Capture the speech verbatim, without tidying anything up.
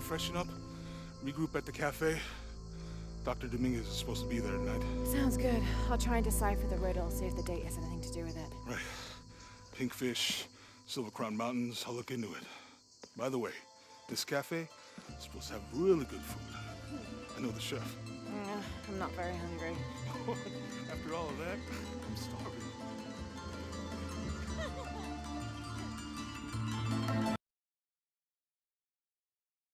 freshen up, regroup at the cafe. Doctor Dominguez is supposed to be there tonight. Sounds good. I'll try and decipher the riddle, see if the date has anything to do with it. Right. Pinkfish, Silver Crown Mountains, I'll look into it. By the way, this cafe is supposed to have really good food. I know the chef. Uh, I'm not very hungry. After all of that, I'm